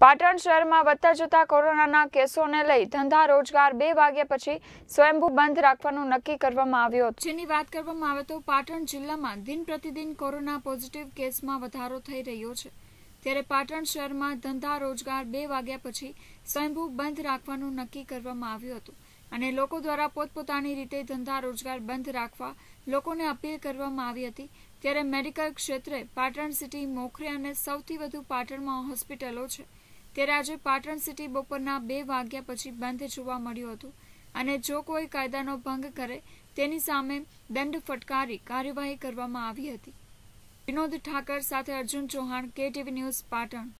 પાટણ શહેરમાં વધતા જતા કોરોનાના કેસોને લઈ ધંધા રોજગાર 2 વાગ્યા પછી સ્વયંભૂ બંધ રાખવાનું નક્કી કરવામાં આવ્યું હતું। જેની વાત કરવામાં આવે તો પાટણ જિલ્લામાં દિન પ્રતિદિન કોરોના પોઝિટિવ કેસમાં વધારો થઈ રહ્યો છે, ત્યારે પાટણ શહેરમાં ધંધા રોજગાર 2 વાગ્યા પછી સ્વયંભૂ બંધ રાખવાનું નક્કી કરવામાં આવ્યું હતું અને લોકો દ્વારા પોતપોતાની રીતે ધંધા રોજગાર બંધ રાખવા લોકોને અપીલ કરવામાં આવી હતી। ત્યારે મેડિકલ ક્ષેત્રે પાટણ સિટી મોખરે અને સૌથી વધુ પાટણમાં હોસ્પિટલો છે, ત્યારે આજે પાટણ સિટી બપોરના 2 વાગ્યા પછી બંધ જોવા મળ્યું હતું અને જો કોઈ કાયદાનો ભંગ કરે તેની સામે દંડ ફટકારી કાર્યવાહી કરવામાં આવી હતી। વિનોદ ઠાકર સાથે અર્જુન ચૌહાણ, KTV ન્યૂઝ, પાટણ।